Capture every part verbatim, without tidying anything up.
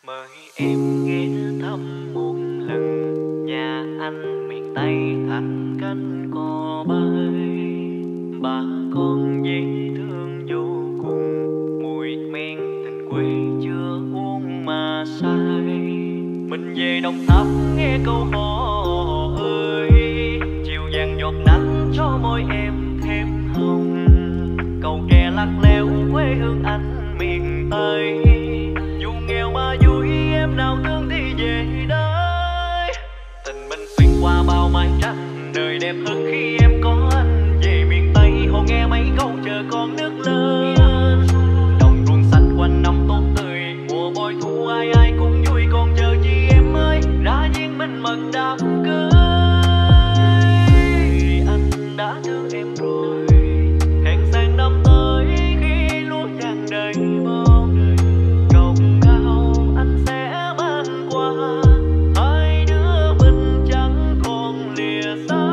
Mời em ghé thăm một lần nhà anh miền Tây thành cánh cò bay. Bà con dễ thương vô cùng, mùi men tình quê chưa uống mà say. Mình về Đồng Tháp nghe câu hò ơi, chiều vàng giọt nắng cho môi em thêm hồng. Cầu kè lắc leo quê hương anh miền Tây, dù nghèo mà vui em nào thương thì về đây. Tình mình xuyên qua bao mái tranh, đời đẹp hơn khi em có anh. Về miền Tây hồ nghe mấy câu chờ con nước lớn, đồng ruộng xanh quanh năm tốt tươi, mùa bội thu ai ai cũng vui. Còn chờ chi em ơi, ra duyên mình mật đám cưới. Anh đã thương em rồi, hẹn sang năm tới khi lúa vàng đầy bông. Trồng cao anh sẽ mang qua, hai đứa mình chẳng còn lìa xa.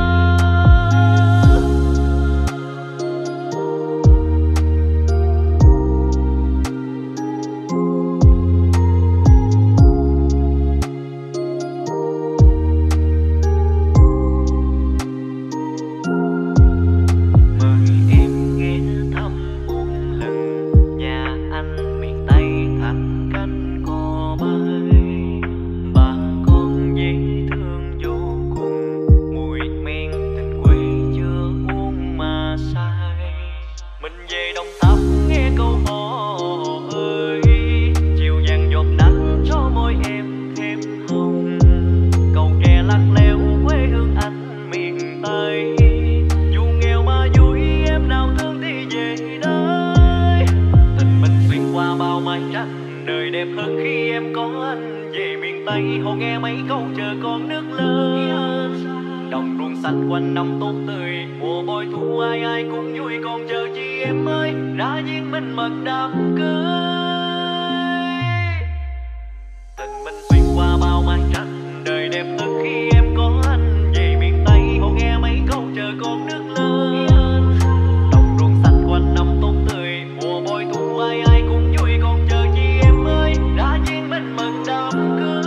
Đời đẹp hơn khi em có anh. Về miền Tây hồ nghe mấy câu chờ con nước lớn, đồng ruộng xanh quanh năm tốt tươi, mùa bội thu ai ai cũng vui. Còn chờ chi em ơi, ra duyên mình mật đám cưới. Tình mình xuyên qua bao mái tranh, đời đẹp hơn khi em có anh. Về miền Tây hồ nghe mấy câu chờ con nước lớn, đồng ruộng xanh quanh năm tốt tươi, mùa bội thu ai ai cũng vui. Còn chờ chi em ơi, ra duyên mình mật đám cưới.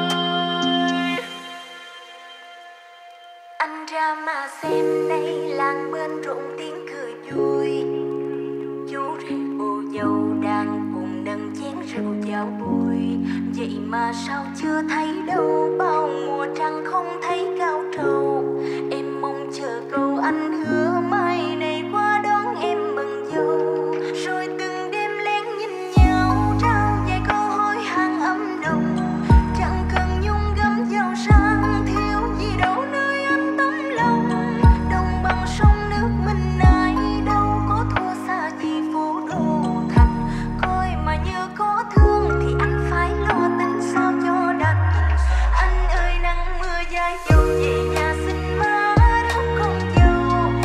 Anh ra mà xem đây, làng bên rộn tiếng cười vui. Chú rể cô dâu đang cùng nâng chén rượu chào vui. Vậy mà sao chưa thấy đâu, bao mùa trăng không thấy cao trầu. Em mong chờ câu anh hứa mai này qua đón em mừng dâu. Rồi từng đêm lén nhìn nhau, trao vài câu hỏi hàng ấm nồng. Chẳng cần nhung gấm giàu sang, thiếu gì đâu nơi anh tấm lòng. Đồng bằng sông nước mình ai đâu có thua xa gì phố đô thành. Coi mà như có thương thì anh phải lo tính sao cho đành. Anh ơi nắng mưa dài dầu về nhà xin má rước con dâu.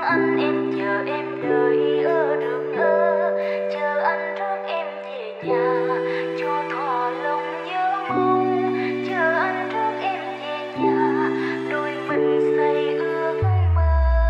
anh em chờ em đợi ở đường ơ, chờ anh rước em về nhà cho thỏa lòng nhớ mong, chờ anh rước em về nhà đôi mình say ước mơ.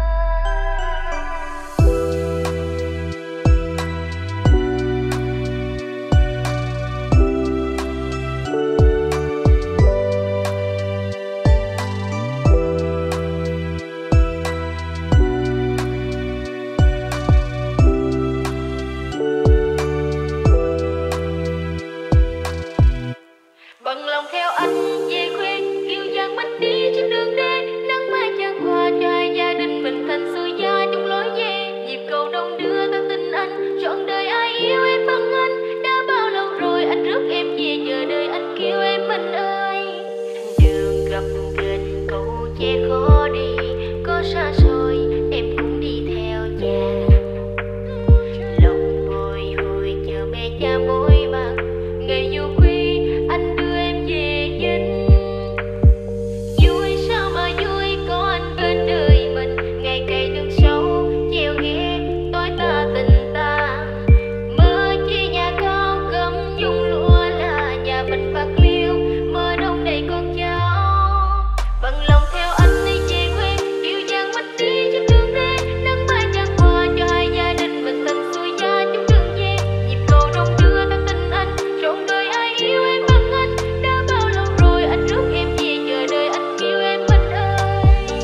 Bằng lòng theo anh về quê, kiêu giang mất đi trên đường đê, nắng mai chan hòa cho hai gia đình mình thành xuôi gia chung lối về. Nhịp cầu đông đưa ta tin anh, trọn đời ai yêu em bằng anh. Đã bao lâu rồi anh rước em về, giờ đời anh kêu em anh ơi. Đường gặp ghềnh cầu che khó đi, có xa xôi em cũng đi theo cha. Lòng bồi hồi chờ mẹ cha mối mặt, ngày vô quy anh đưa em về dinh. Vui sao mà vui có anh bên đời mình, ngày cày đường sâu treo ghé tối ta tình ta. Mơ chia nhà cao gấm nhung lụa là nhà mình bạc liêu, mơ đông đầy con cháu. Bằng lòng theo anh đi về quê, kiêu giang mất đi trên đường đê, nắng mai chan hòa cho hai gia đình mình thành xuôi gia chung đường về. Nhịp cầu đông đưa ta tin anh, trọn đời ai yêu em bằng anh. Đã bao lâu rồi anh rước em về, giờ đời anh kêu em anh ơi.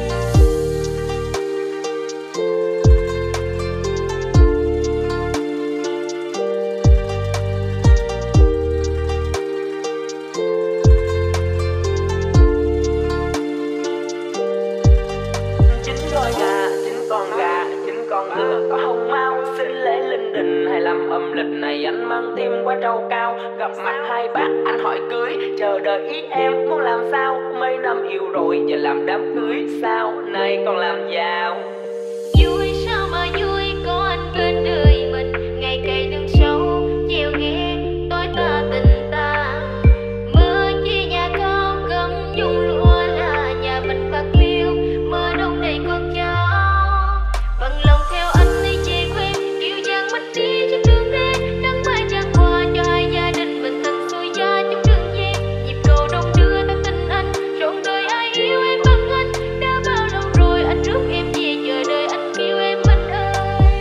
Chín con gà, chín con gà, chín con ngựa có hồng mau, xin lễ linh đình hay làm âm lịch này anh mang tim qua trâu cao. Gặp mặt hai bác anh hỏi cưới, chờ đợi ý em muốn làm sao. Mấy năm yêu rồi giờ làm đám cưới, sau này còn làm giàu. Vui sao mà vui có anh bên đời mình, ngày cày đường sâu treo ghé tối ta tình ta. Mơ chia nhà cao gấm nhung lụa là nhà mình bạc liêu, mơ đông đầy con cháu. Bằng lòng theo anh đi về quê, kiêu giang mất đi trên đường đê, nắng mai chan hòa cho hai gia đình mình thành xuôi gia chung đường về. Nhịp cầu đông đưa ta tin anh, trọn đời ai yêu em bằng anh. Đã bao lâu rồi anh rước em về, giờ đời anh kêu em anh ơi.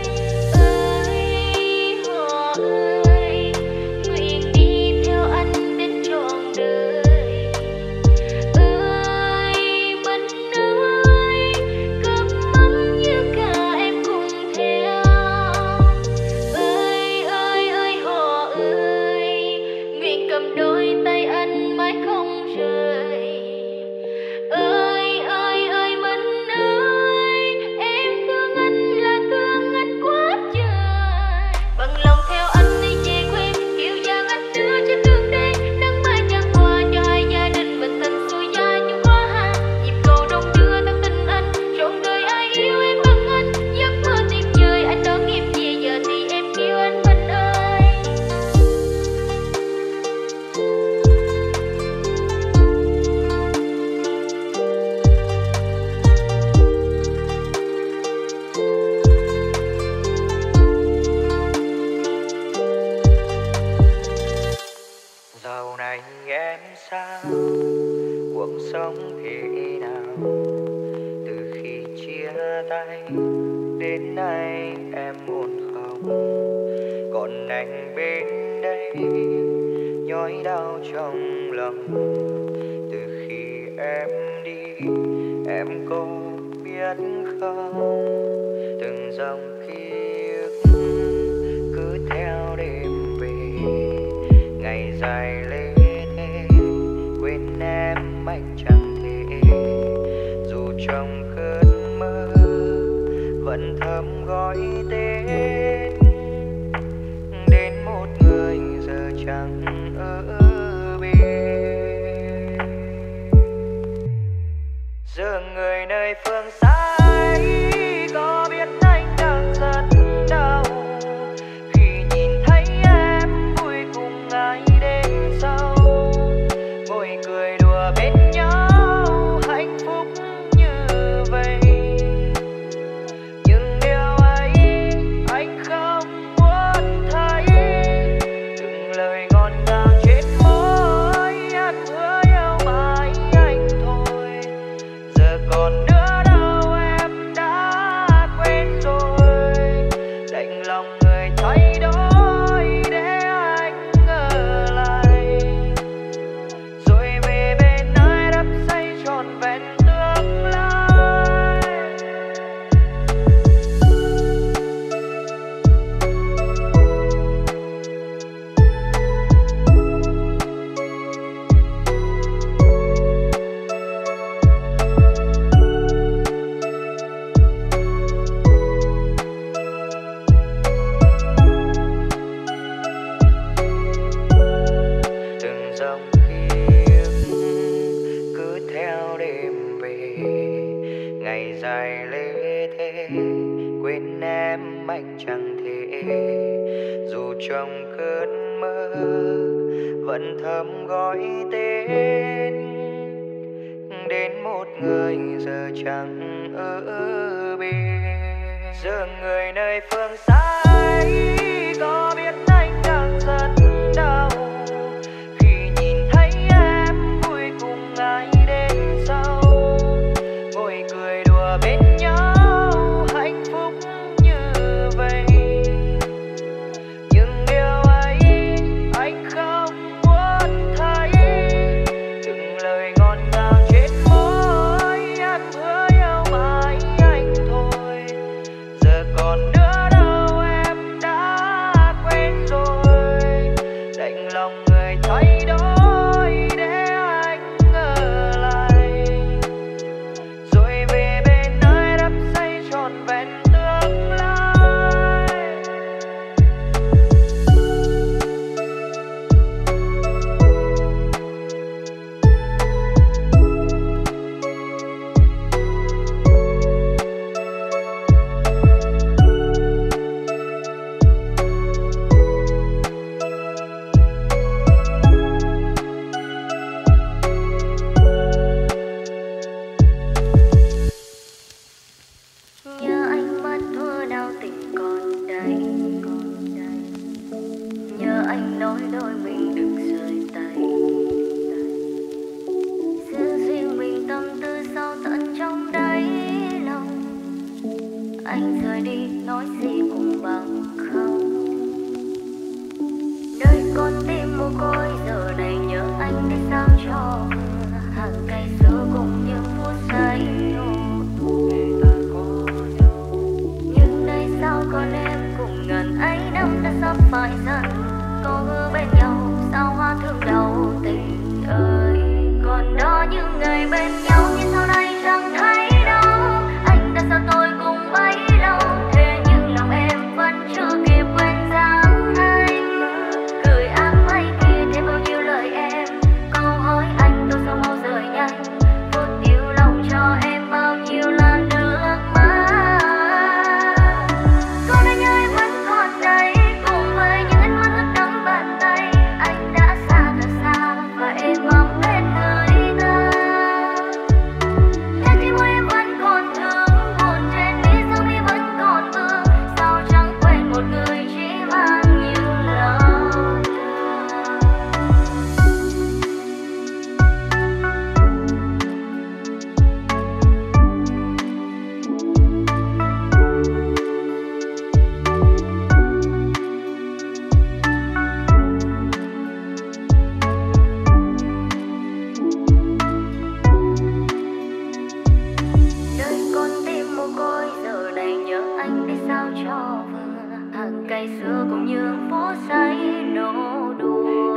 Ơi họ ơi, nguyện đi theo anh đến trọn đời. Ơi mình ơi, cơm mắm như cả em cùng theo. Ơi ơi ơi họ ơi, nguyện cầm đôi tay anh mãi không rời. Ơi ơi ơi mình ơi, em thương anh là thương anh quá trời. Bằng lòng theo anh đi về quê, kiêu giang anh đưa trên đường đê, nắng mai chan hòa cho hai gia đình mình thành xuôi gia chung hoa hà. Nhịp cầu đông đưa ta tin anh, trọn đời ai yêu em bằng anh. Giấc mơ tuyệt vời anh đón em về, giờ thì em kêu anh mình ơi. Dạo này em sao, cuộc sống thế nào? Từ khi chia tay đến nay em buồn không? Còn anh bên đây nhói đau trong lòng. Từ khi em đi em có biết không, từng dòng ký ức cứ theo đêm về, ngày dài lê thê quên em anh chẳng thể. Dù trong cơn mơ vẫn thầm gọi tên, đến một người giờ chẳng ở bên. Giờ người nơi phương xa ấy có biết anh đang rất đau, khi nhìn thấy em vui cùng ai đến sau, ngồi cười đùa bên nhau hạnh phúc như vậy. Nhưng em anh chẳng thể, dù trong cơn mơ vẫn thầm gọi tên, đến một người giờ chẳng ở bên. Giờ người nơi phương xa ấy có biết anh đang rất đau khi nhìn thấy em vui cùng ai đến sau, ngồi cười đùa bên nhau hạnh phúc như vậy. Nhưng điều ấy anh không muốn thấy, từng lời ngọt ngào trên môi ăn hứa yêu mãi anh thôi. Giờ còn nữa đâu em đã quên rồi, đành lòng người thay đổi để anh ở lại, rồi về bên nơi đắm say trọn vẹn tương lai. Nhớ anh mắt thua đau tình còn đây, nhớ anh nói đôi mình đừng rời tay, giữ riêng mình tâm tư sâu tận trong đáy lòng. Anh rời đi nói gì cũng bằng không. Đời con tim mồ côi giờ này nhớ anh để sao cho hàng ngày xưa cùng những phút giây. Nhưng nay sao còn em cùng ngần ấy năm đã sắp phải dần, có hứa bên nhau sao hoa thương đầu tình ơi. Còn đó những ngày bên nhau nhưng sau đây chẳng thấy đâu. Anh đã xa tôi cùng bấy lâu, thế nhưng lòng em vẫn chưa kịp quên dáng anh. Gửi áng mây kia thêm bao nhiêu lời em, câu hỏi anh tôi sao mau rời nhanh. Phút yêu lòng cho em bao nhiêu là nước mắt. Còn anh ơi vẫn còn đây, cùng với những ánh mắt ướt đẫm bàn tay. Anh đã xa thật xa và em mong bên người ta. Trái tim em vẫn còn thương, buồn trên mi sâu mi vẫn còn vương. Sao chẳng quên một người chỉ mang nhiều lòng thương. Đời con tim mồ côi giờ này nhớ anh để sao cho vừa. Hàng cây xưa cũng như phố giấy nô đùa.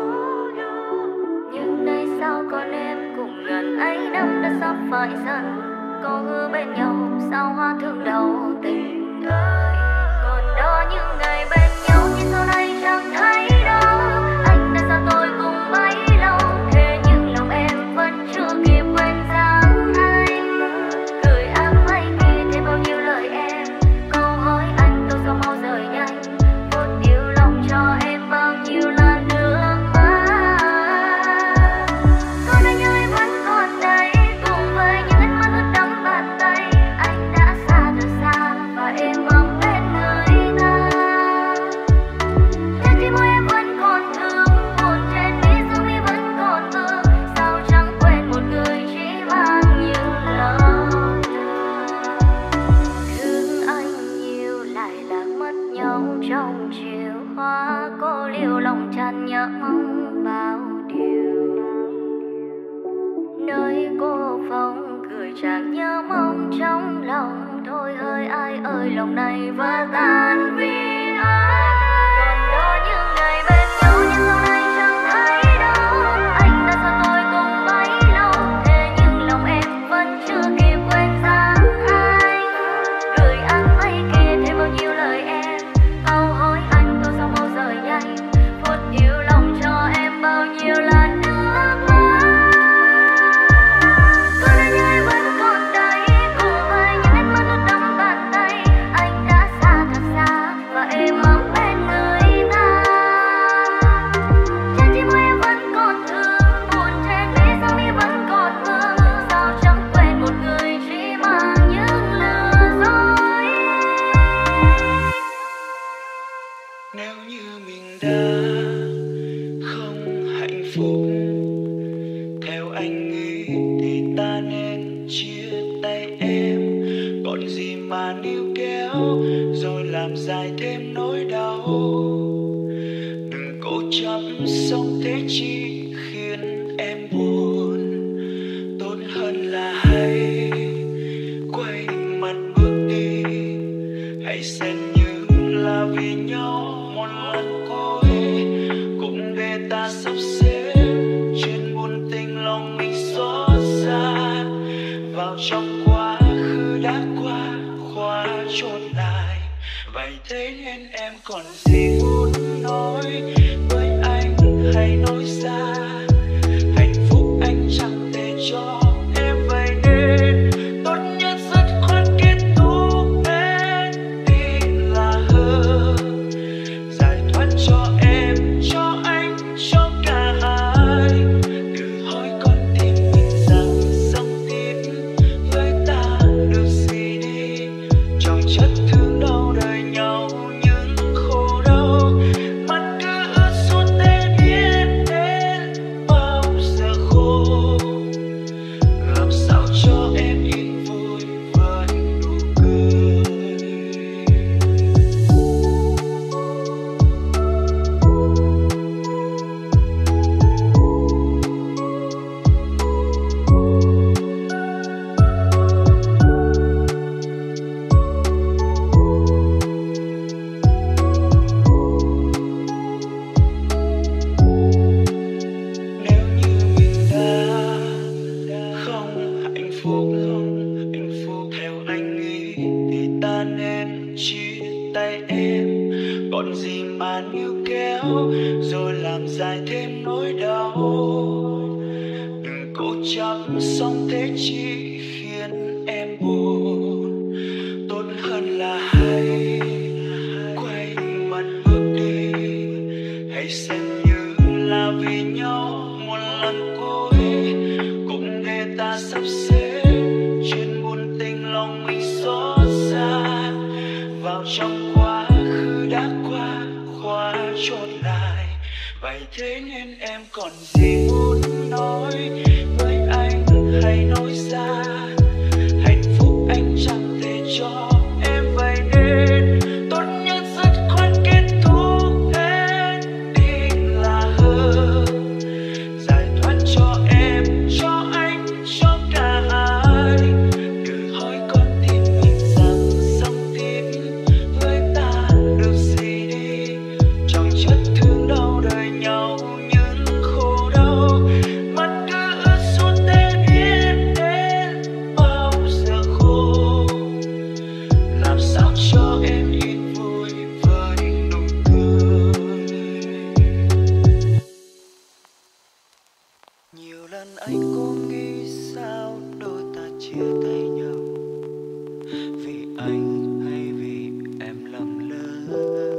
Nhưng nay sao còn em cùng ngần ấy năm đã sắp phải dần, có hứa bên nhau sao hoa thương đầu tình ơi. Còn đó những ngày bên nhau nhưng sau đây chẳng thấy đâu. Anh đã xa tôi cùng bấy lâu, thế nhưng lòng em vẫn chưa kịp quên dáng anh. Gửi áng mây kia thêm bao nhiêu lời em, câu hỏi anh tôi sao mau rời nhanh. Phút yêu lòng cho em bao nhiêu là nước mắt. Còn anh ơi vẫn còn đây, cùng với những ánh mắt ướt đẫm bàn tay. Anh đã xa thật xa và em mong bên người ta. Trái tim em vẫn còn thương, buồn trên mi sâu mi vẫn còn vương. Sao chẳng quên một người chỉ mang nhiều lòng thương. Thương anh nhiều lại lạc mất nhau trong chiều hoa. Cô liêu lòng tràn nhớ mong bao điều, nơi cô phong cười chẳng nhớ mong trong lòng. Thôi hỡi ai ơi lòng này vỡ tan vì ai. Còn đó những ngày bên nhau nhưng sau đây chẳng thấy đâu. Anh đã xa tôi cùng bấy lâu, thế nhưng lòng em vẫn chưa kịp quên dáng anh. Gửi áng mây kia thêm bao nhiêu lời em, câu hỏi anh tôi sao mau rời nhanh. Phút yêu lòng cho em bao nhiêu là nước mắt. Còn anh ơi vẫn còn đây, cùng với những ánh mắt ướt đẫm bàn tay. Anh đã xa thật níu kéo rồi làm dài thêm nỗi đau. Đừng cố chấp sống thế chi khiến em buồn, tốt hơn là hãy quay mặt bước đi. Hãy xem như là vì nhau một lần cuối, cũng để ta sắp xếp chuyện buồn tình lòng mình xót xa vào trong quá khứ đã qua, khóa chốt lại. Vậy thế nên em còn gì muốn nói với anh, hãy nói ra. Hạnh phúc anh chẳng thể cho em, vậy nên tốt nhất dứt khoát kết thúc hết đi là hơn. Giải thoát cho em, cho anh, cho cả hai. Tự hỏi con tim mình rằng sống tiếp với ta được gì đi. Trong chất thương đau đời nhau những khổ đau, mắt cứ ướt suốt thế biết đến bao giờ khô. Làm sao cho em yên vui với nụ cười. Nếu như mình đã không hạnh phúc, không hạnh phúc theo anh nghĩ, thì ta nên chia tay em. Còn gì mà níu kéo rồi làm dài thêm nỗi đau. Đừng cố chấp sống thế chi khiến em buồn, tốt hơn là hãy quay mặt bước đi. Hãy xem như là vì nhau một lần cuối, cũng để ta sắp xếp chuyện buồn tình lòng mình xót xa vào trong quá khứ đã qua, khóa chốt lại. Vậy thế nên em còn gì muốn nói với anh, hãy nói ra. Hạnh phúc anh chẳng thể cho em, vậy nên tốt nhất dứt khoát kết thúc hết đi là hơn. Giải thoát cho em, cho anh, cho cả hai. Tự hỏi con tim mình rằng sống tiếp với ta được gì đi. Trong chất thương đau đời nhau những khổ đau, mắt cứ ướt suốt thế biết đến bao giờ khô. Làm sao cho em yên vui với nụ cười. Nhiều lần anh có nghĩ sao đôi ta chia tay nhau, vì anh hay vì em lầm lỡ.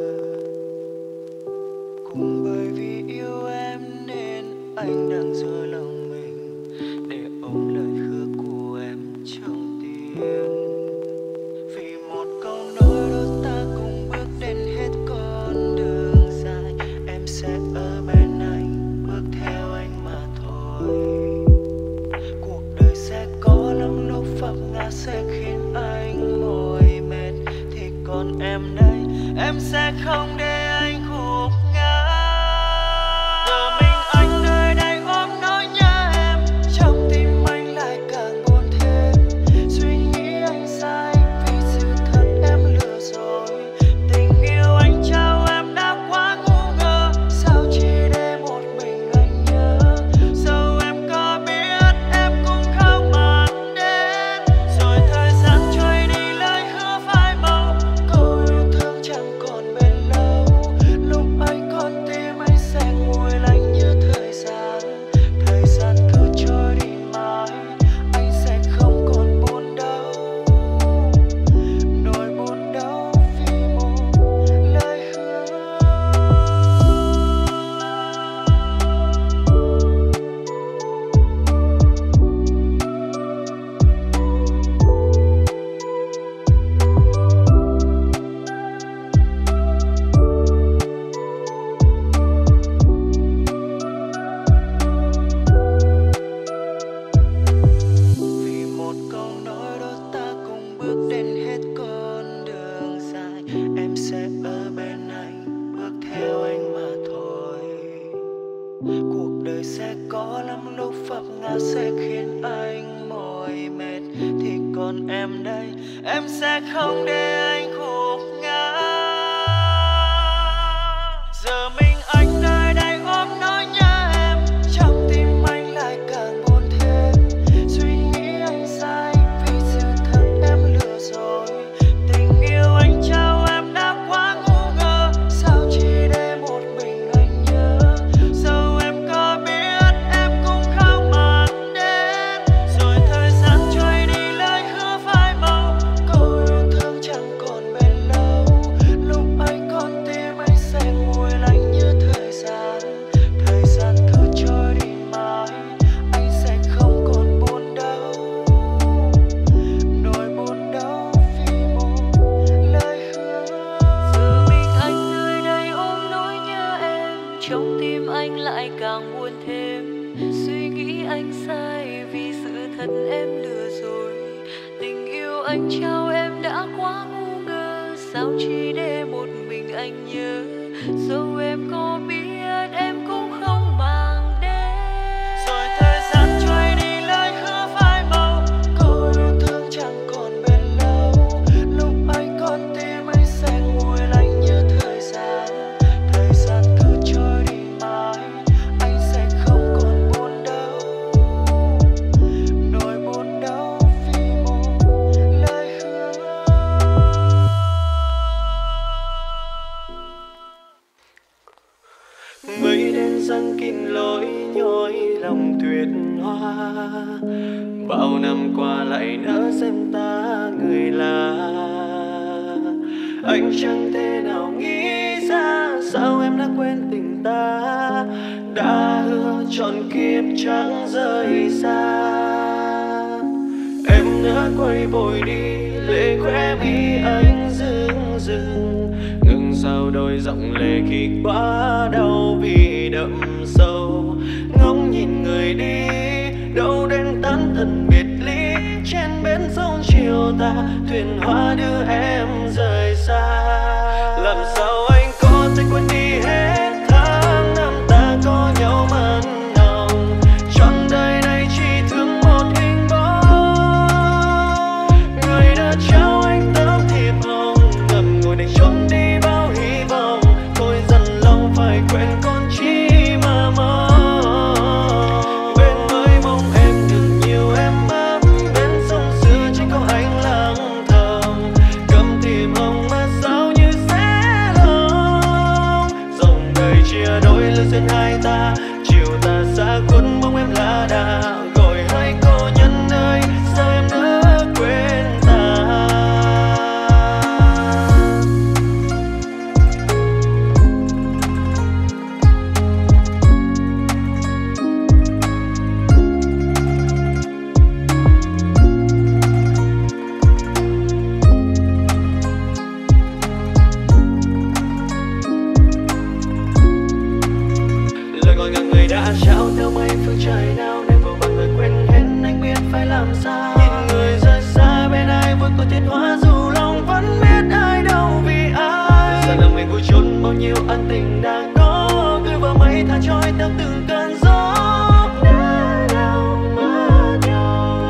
Cũng bởi vì yêu em nên anh đang dối lòng mình để ôm lời hứa của em trong tim. Vì một câu nói đó ta cùng bước đến hết con đường dài. Em sẽ ở bên anh, bước theo anh mà thôi. Cuộc đời sẽ có lắm lúc vấp ngã sẽ khiến anh mỏi mệt, thì còn em đây, em sẽ không để anh gục ngã. Giờ mình anh nơi đây ôm nỗi nhớ em, trong tim anh lại càng buồn thêm. Suy nghĩ anh sai vì sự thật em lừa dối. Tình yêu anh trao em đã quá ngu ngơ, sao chỉ để một mình anh nhớ. Dẫu em có biết em cũng không mang đến. Rồi thời gian trôi đi lời hứa phai màu, câu yêu thương chẳng còn bền lâu. sẽ ở bên anh, bước theo anh mà thôi. Cuộc đời sẽ có lắm lúc vấp ngã sẽ khiến anh mỏi mệt, thì còn em đây, em sẽ không để anh gục ngã. Giờ mình anh nơi đây ôm nỗi nhớ em, trong tim anh lại càng buồn thêm. Suy nghĩ anh sai vì sự thật em lừa rồi, tình yêu anh trao em đã quá ngu ngơ, sao chỉ để một mình anh nhớ. Dẫu em có biết em cũng không mang đến, rồi thời gian trôi đi lời hứa phai màu, câu yêu thương chẳng còn bền lâu. Lúc ấy con tim anh sẽ nguội lạnh như thời gian, thời gian cứ trôi đi mãi, anh sẽ không còn buồn đau. Nỗi buồn đau vì một lời hứa. Giờ mình anh nơi đây ôm nỗi nhớ em, trong tim anh lại càng buồn thêm. Suy nghĩ anh sai vì sự thật em lừa rồi, tình yêu anh trao em đã quá ngu ngơ, sao chỉ để một mình anh nhớ. Dẫu em có biết em cũng không mang đến, Rồi thời gian trôi đi lời hứa phai màu, câu yêu thương chẳng còn bền lâu. Lúc ấy con tim anh sẽ nguội lạnh như thời gian, thời gian cứ trôi đi mãi, anh sẽ không còn buồn đau. Nỗi buồn đau vì một lời hứa. Mây đen giăng kín lối nhói lòng tuyệt hoa, bao năm qua lại nỡ xem ta người lạ. Anh chẳng thể nào nghĩ ra sao em đã quên tình ta, đã hứa trọn kiếp chẳng rời xa. Em đã quay vội đi, lệ khóe mi anh rưng rưng, ngừng sao đôi giọng lệ khi quá đau vì đậm sâu. Ngóng nhìn người đi, đâu đến tán thân biệt ly, trên bến sông chiều ta thuyền hoa đưa em rời xa. Làm sao anh có thể quên đi hết tháng năm ta có nhau mặn nồng, trọn đời này chỉ thương một hình bóng. Người đã trao anh tấm thiệp hồng, ngậm ngùi để trốn đi bao hy vọng, tôi dần lòng phải quên con chi mà mong. Bên mới mong em được nhiều em ấm, bên sông xưa chỉ có anh lặng thầm, cầm thiệp hồng mà sao như sẽ lòng. Dòng đời chia đôi lối duyên hai ta, chiều ta xa khuất mong em là đà, gọi hai cô nhân ơi sao em đã quên ta. Lời gọi ngàn người đã trao theo mây phương trời nào, nên vô vàn người quên hết anh biết phải làm sao. Nhìn người rời xa bên ai vui có thiệt hóa, dù lòng vẫn biết ai đâu vì ai. Giờ là mình vui trốn bao nhiêu ân tình đang có, cứ vào mấy tháng trôi theo từng cơn gió. Đã đau mất nhau,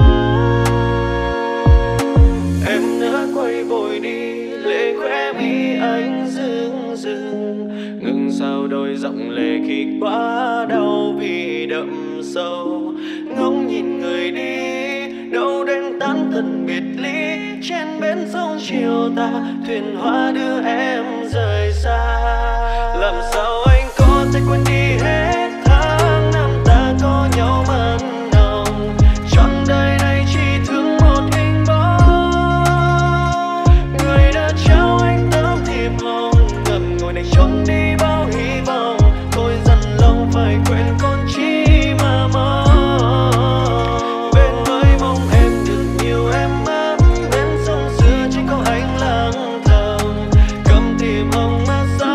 em đã quay vội đi, lệ khóe mi anh rưng rưng, ngừng sao đôi giọng lệ khi quá đau vì đậm sâu. Ngóng nhìn người đi, đâu đến tán thân biệt ly, trên bến sông chiều ta thuyền hoa đưa em rời xa. Làm sao anh có thể quên đi hết tháng năm ta có nhau mặn nồng, trọn đời này chỉ thương một hình bóng. Người đã trao anh tấm thiệp hồng, ngậm ngùi để trốn đi bao hy vọng, tôi dần lòng phải quên con chi mà mong. Bên mới mong em được nhiều em ấm, bên sông xưa chỉ có anh lặng thầm, cầm thiệp hồng mà sao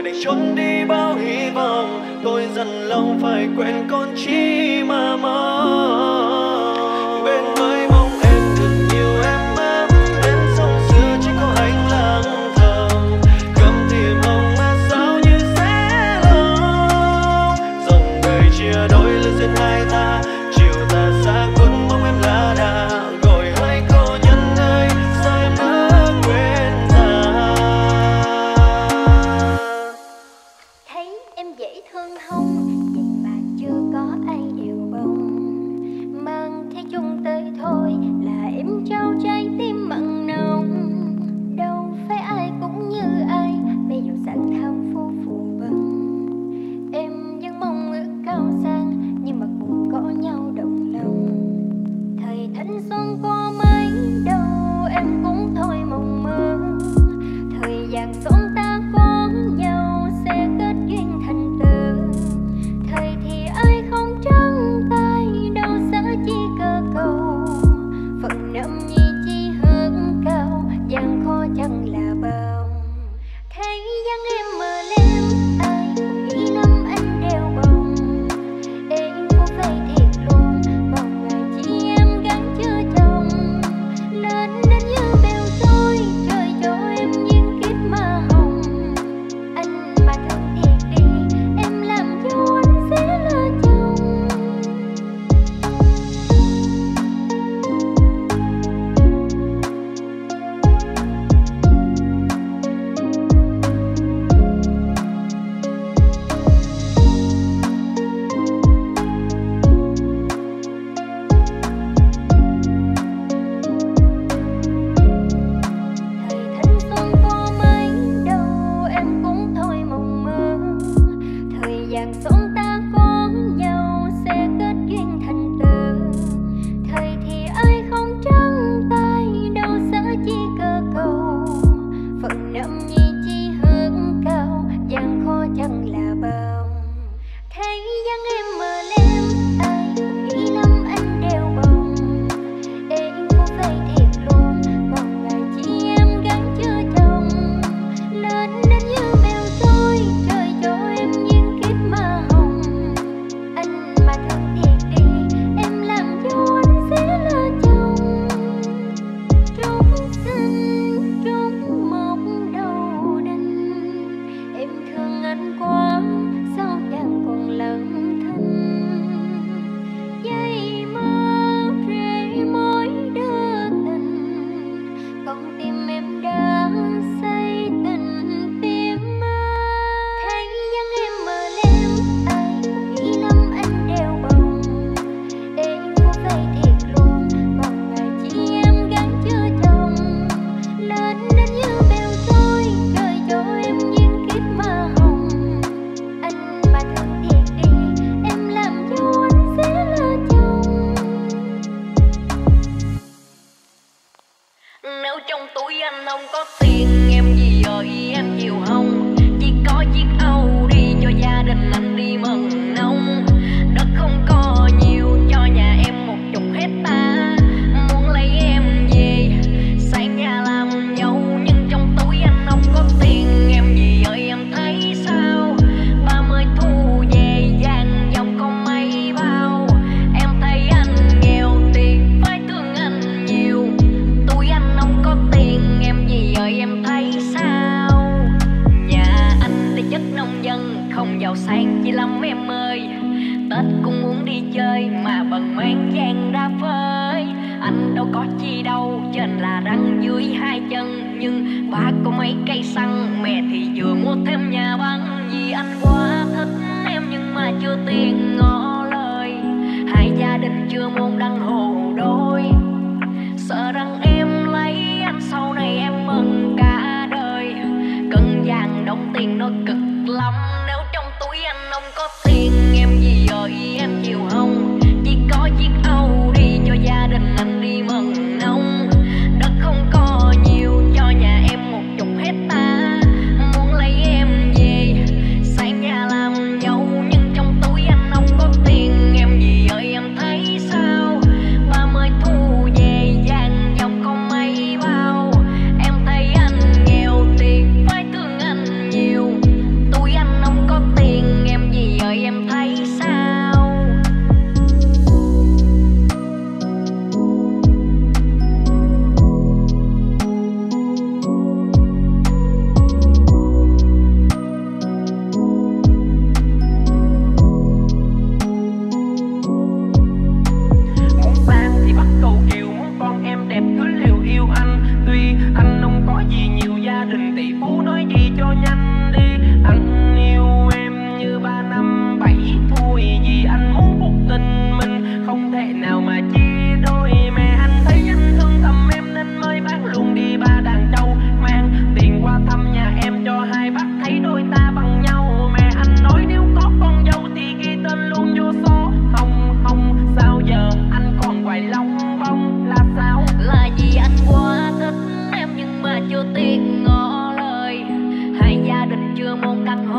để trốn đi bao hy vọng. Tôi dần lòng phải quên con chỉ mà mong. Bên mây mong em thật nhiều em ấm, bên sông xưa chỉ có anh lặng thầm. Cầm tìm hồng mà sao như sẽ lòng. Dòng đời chia đôi lưng duyên hai ta, chiều ta xa khuất mong em lá đà. Gọi hai cô nhân ơi sao em đã quên ta. Thấy em dễ thương không, vậy mà chưa có ai đều bông. Mang theo chung tới thôi là em trao trái tim mặn nồng. Đâu phải ai cũng như ai, bây giờ sẵn tham phu phù vân. Em vẫn mong ước cao sang, nhưng mà cũng có nhau đồng lòng. Thời thanh xuân có mấy đâu, em cũng thôi mộng mơ. Thời gian sống ta có nhau sẽ kết duyên thành tơ. Thời thì ai không trắng tay, đâu sẽ chi cơ cầu. Phần năm nhi chi hướng cao, gian khó chẳng là bao. Thấy dáng em mờ lem, ai cũng nghĩ lắm anh đeo bồng. Em cũng phải thiệt luôn, còn ngày chỉ em gắn chưa chồng. Nên đến như bèo trôi, trời cho em nhiên kiếp mà hồng. Anh mà thật thiệt đi, em làm cho anh sẽ là chồng. Thời thanh xuân có mấy đâu, em cũng thôi mộng mơ. Thời gian sống ta có nhau sẽ kết duyên thành tơ. Thời thì ai không trắng tay, đâu sẽ chi cơ cầu. Phần năm nhi chi hướng cao, gian khó chẳng là bao. Thấy dáng em mờ lem, ai cũng nghĩ lắm anh đeo bồng. Em cũng phải thiệt luôn, còn ngày chỉ em gắn chưa chồng. Nên đến như bèo trôi, trời cho em nhiên kiếp mà hồng. Anh mà thật thiệt đi, em làm cho anh sẽ là chồng. Trúc xinh, trúc một đầu đinh. Em thương anh quá, sao chẳng còn lặng thinh. Dây mơ rễ mối đưa tình, con tim em đã say tình tim mơ. Thấy dáng em mờ lem, ai cũng nghĩ lắm anh đeo bồng. Em cũng phải thiệt luôn, còn ngày chỉ em gắn chưa chồng. Nên đến như bèo trôi, trời cho em nhiên kiếp mà hồng. Anh mà thật thiệt đi, em làm cho anh sẽ là chồng. Nếu trong túi anh không có tiền, em gì ơi em chịu không? Chỉ có chiếc Audi cho gia đình anh đi mừng nông. Đất không có nhiều, cho nhà em một chục hecta. Muốn lấy em về, sang nhà làm dâu. Nhưng trong túi anh không có tiền, em gì ơi em thấy sao? Ba mươi thu về vàng dòng con mấy bao. Em thấy anh nghèo tiền, phải thương anh nhiều. Túi anh không có tiền, em gì ơi em thấy sao? Nhà anh là chất nông dân, không giàu sang chi lắm em ơi. Tết cũng muốn đi chơi mà bần mang vàng ra phơi. Anh đâu có chi đâu, trên là răng dưới hai chân. Nhưng ba có mấy cây xăng, mẹ thì vừa mua thêm nhà băng. Vì anh quá thích em nhưng mà chưa tiền ngỏ lời. Hai gia đình chưa môn đăng hồ đôi. Sợ rằng em lấy anh sau này em mừng cả đời. Cân vàng đóng tiền nó cực lắm. Nếu trong túi anh không có tiền, em gì ơi em chịu không? Chỉ có chiếc Audi cho gia đình anh đi mừng nông. Đất không có nhiều, cho nhà em một chục hecta. Muốn lấy em về, sang nhà làm dâu. Nhưng trong túi anh không có tiền, em gì ơi em thấy sao? Ba mươi thu về vàng dòng con mấy bao. Em thấy anh nghèo tiền, phải thương anh nhiều. Túi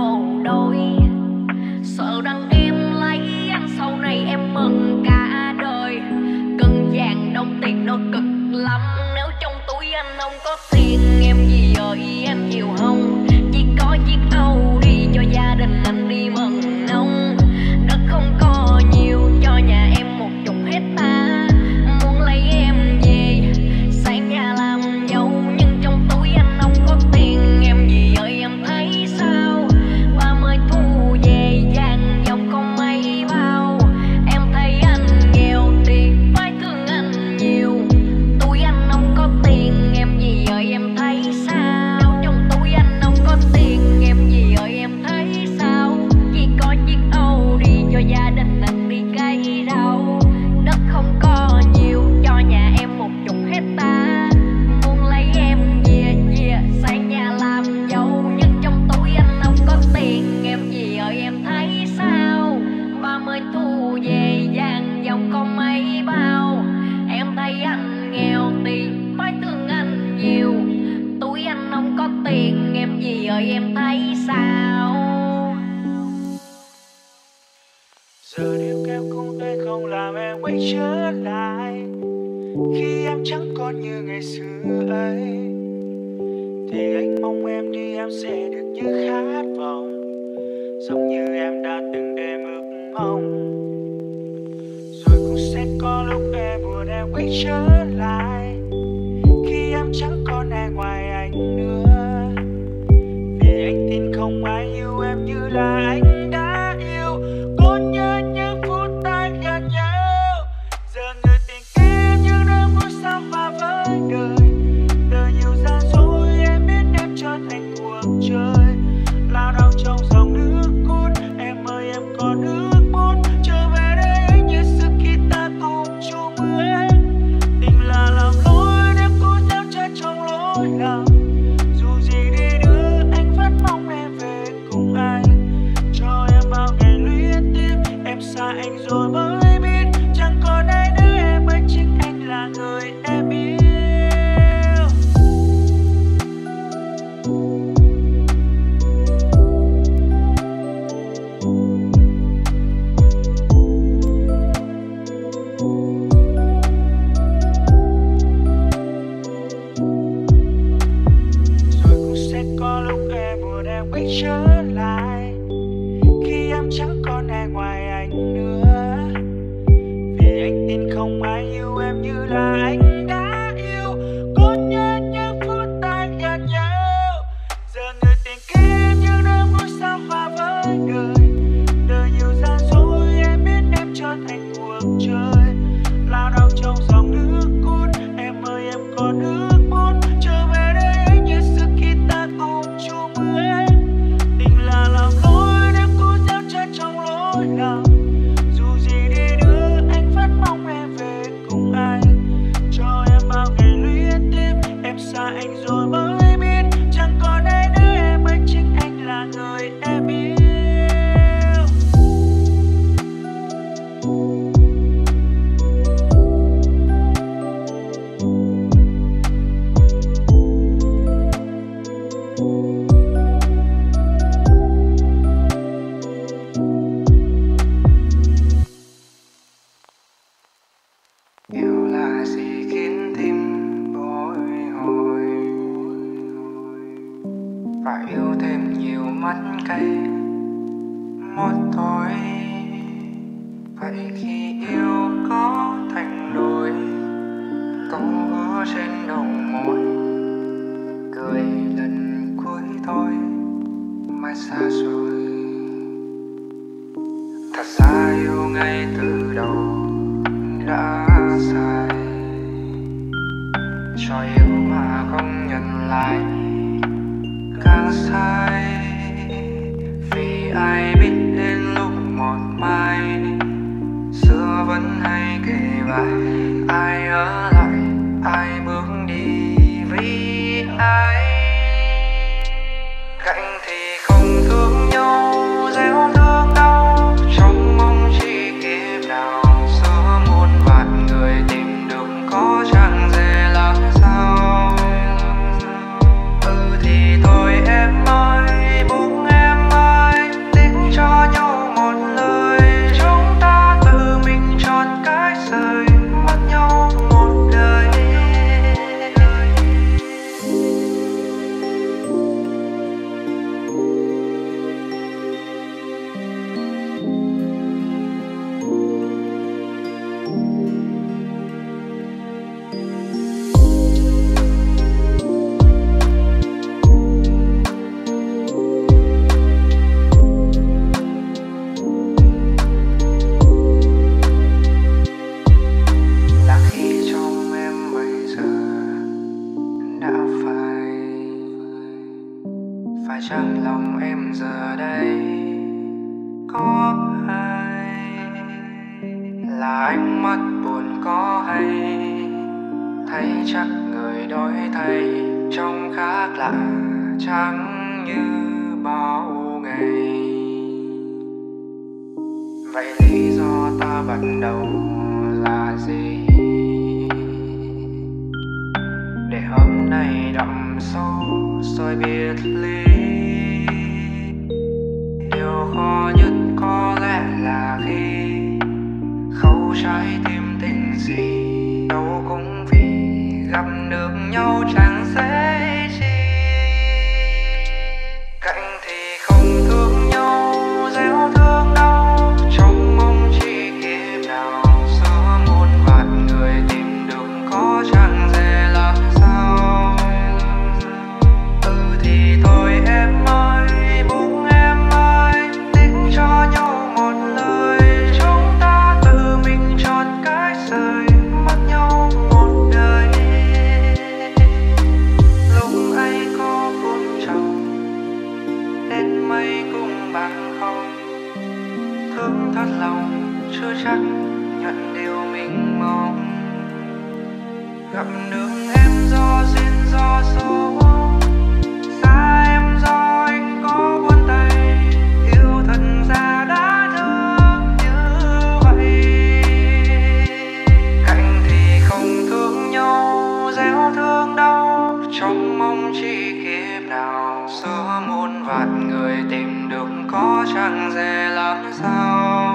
hồ đôi. Sợ rằng em lấy anh sau này em mừng cả đời. Cần vàng đồng tiền nó cực lắm. Nếu trong túi anh không có tiền em gì ơi em chịu không? Chỉ có chiếc Audi cho gia đình anh đi mừng ông. Đất không có nhiều cho nhà em một chục hecta. Muốn lấy em về sang nhà làm dâu. Nhưng trong túi anh không có tiền em gì ơi em thấy sao? Ba mươi thu về vàng dòng không mấy bao. Em thấy anh nghèo thì phải thương anh nhiều. Túi anh không có tiền em gì ơi em thấy sao? Trong túi anh không có tiền em gì ơi em thấy sao? Chỉ có chiếc Audi cho gia đình anh đi cày rau. Đất không có nhiều cho nhà em một chục hecta. Muốn lấy em về về sang nhà làm dâu. Nhưng trong túi anh không có tiền em gì ơi em thấy sao? Ba mươi thu về vàng dòng không mấy bao. Em thấy anh nghèo thì phải thương anh nhiều. Túi anh không có tiền em gì ơi em thấy sao? Giờ điệu kêu cung tay không làm em quay trở lại. Khi em chẳng còn như ngày xưa ấy, thì anh mong em đi em sẽ được như khát vọng, giống như em đã từng đêm ước mong. Rồi cũng sẽ có lúc em buồn em quay trở lại, khi em chẳng còn ai ngoài anh nữa. Vì anh tin không ai yêu em như là anh đã yêu. Có nhớ những phút ta gần nhau. Giờ người tình kia như đôi môi sao và với đời. Đời nhiều gian dối em biết em trở thành cuộc chơi. Lao đao trong dòng nước cuốn. Em ơi em có nước muốn trở về đây anh như sự khi ta cùng chung bước. Tình là làm lối nếu cố theo trái trong lối lầm. Dù gì đi nữa anh vẫn mong em về cùng anh. Cho em bao ngày luyến tiếc em xa anh rồi mới biết. Chẳng còn ai nữa em ơi chính anh là người em yêu. Rồi cũng sẽ có lúc em buồn em quay trở lại, khi em chẳng còn ai ngoài anh nữa. Vì anh tin không ai yêu em như là anh đã yêu. Có nhớ những phút ta gần nhau. Giờ người tình kia như đôi môi sao và với đời. Đời nhiều gian dối em biết em trở thành cuộc chơi. Lao đao trong dòng nước cuốn. Em ơi em có nước muốn trở về đây anh như sự khi ta cùng chung bước. Tình là làm lối nếu cố theo trái trong lối lầm. Dù gì đi nữa anh vẫn mong em về cùng anh. Cho em bao ngày luyến tiếc em xa anh rồi mới biết. Chẳng còn ai nữa em ơi chính anh là người em yêu. Yêu là gì khiến tim bồi hồi, phải yêu thêm nhiều mắt cay một thôi. Vậy khi yêu có thành đôi, câu hứa trên đầu môi, cười lần cuối thôi mai xa rồi. Thật ra yêu ngay từ đầu đã sai, cho yêu mà không nhận lại càng sai. Vì ai biết đến lúc một mai xưa vẫn hay kể bài. Ai ở lại ai bước đi vì ai. Cạnh thì không thương nhau gieo thương đau, trong mong chỉ kiếp nào xưa muôn vạn người tìm được có chẳng dễ làm sao. Ừ thì thôi em ơi buông em ơi. ánh mắt buồn có hay, thấy chắc người đổi thay trông khác lạ, chẳng như bao ngày. Vậy lý do ta bắt đầu là gì để hôm nay đậm sâu rồi biệt ly? Điều khó nhất có lẽ là khi khâu trái tim tình gì đâu cũng vì gặp được nhau chẳng dễ chi. Cạnh thì không thương nhau, gieo thương đau, trong mong chỉ kiếp nào giữa muôn vạn người tìm được có chẳng dễ làm sao. Ừ thì thôi em ơi, buông em ơi, tính cho nhau một lời, chúng ta tự mình chọn cách rời mất nhau một đời. Lúc ấy có cuốn trầu đến mây cũng bằng không, thương thật lòng chưa chắc nhận điều mình mong. Gặp được em do duyên do số, xa em do anh có buồn tay, yêu thật ra đã thương như vậy. Cạnh thì không thương nhau, gieo thương đau, trong mong chỉ kiếp nào giữa muôn vạn người tìm được có chẳng dễ làm sao.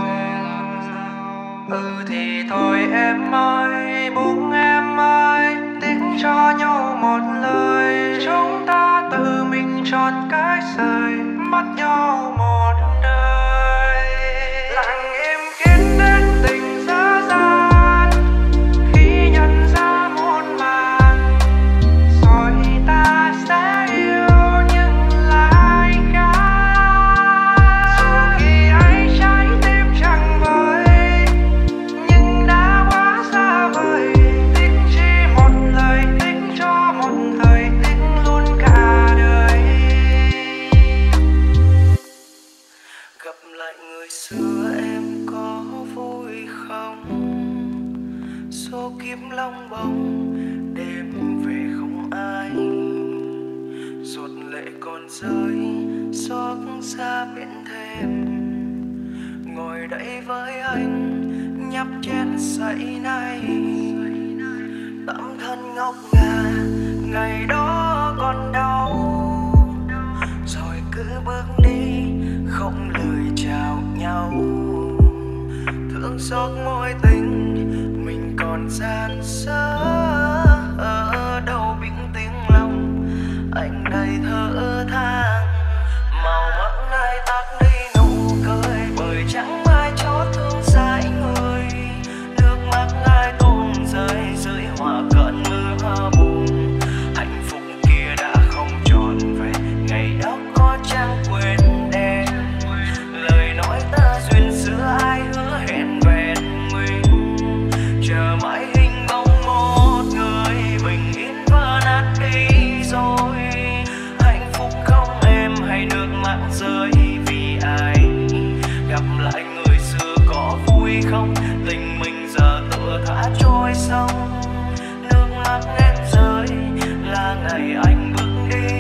Ừ thì thôi em ơi, buông em ơi, tính cho nhau một lời, chúng ta tự mình chọn cách rời mất nhau một đời. Lặng im kiến đến tình dở dang khi nhận ra muôn màng, rồi ta sẽ yêu nhưng lại khác. Dù khi ấy trái tim chẳng vơi nhưng đã quá xa vời, tính chỉ một lời, tính cho một thời, tính luôn cả đời. Gặp lại người xưa em có vui không? Số kiếp long bóng đêm về không ai, giọt lệ còn rơi xót xa biển thêm. Ngồi đây với anh nhấp chén say nay, tấm thân ngọc ngà ngày đó còn đau, rồi cứ bước đi không lời chào nhau. Thương xót mối tình mình còn gian dở, ở đâu bình tiếng lòng anh đây thở than. Màu mỡ nay tắt đi nụ cười, bởi chẳng ai chót thương sai người. Nước mắt ai tuôn rơi dưới hoa cơn mưa buồn, hạnh phúc kia đã không tròn vẹn, ngày đó có chẳng quên đêm. Lời nói ta duyên xưa ai hứa hẹn vẹn nguyên, chờ mãi hình bóng một người bình yên vỡ nát đi rồi. Hạnh phúc không em hay nước mắt rơi vì ai? Gặp lại người xưa có vui không? Tình mình giờ tựa thả trôi sông, nước mắt em rơi là ngày anh bước đi.